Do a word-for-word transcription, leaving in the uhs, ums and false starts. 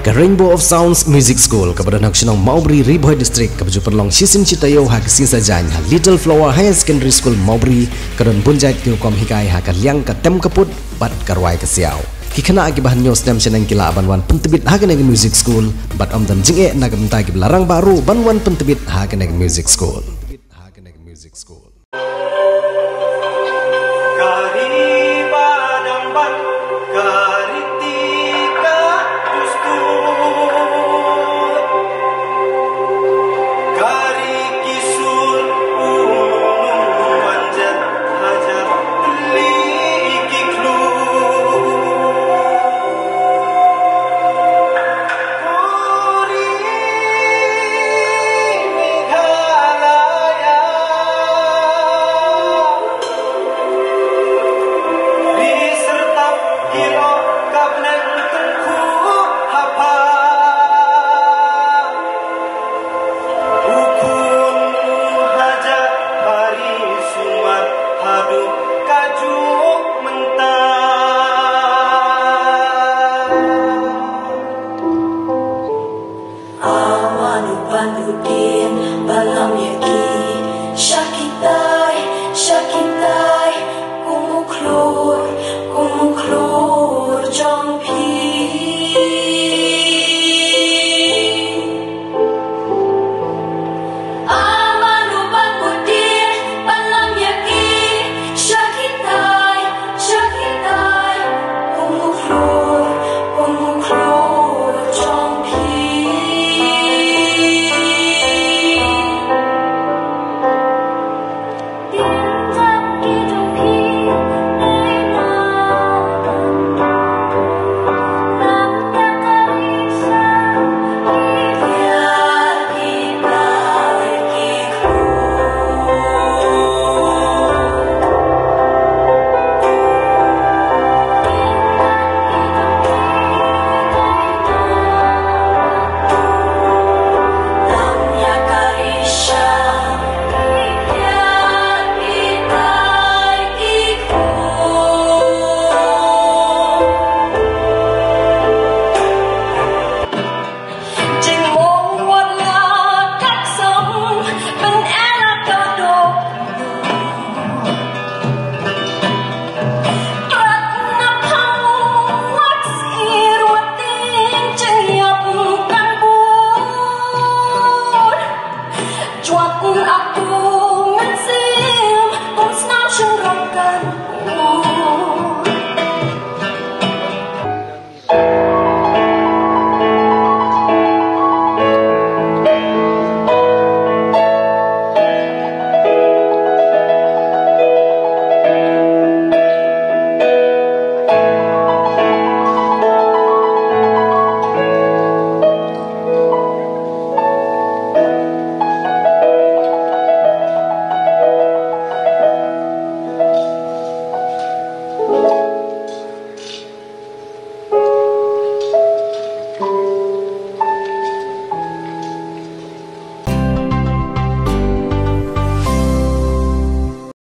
ke Rainbow of Sounds Music School kepada nak senang Maubri Riboy District ke baju perlong sisim citayo ha kesin sajan ha Little Flower Higher Secondary School Maubri keron punjat tiu kom hikai ha ka liang ka tem kaput bat karwai ke siau kikena akibahan nyos dam senang kila banwan pentebit ha keneg music school bat om dam jinge nak mentai ke larang baru banwan pentebit ha keneg music school ha keneg music school Aduh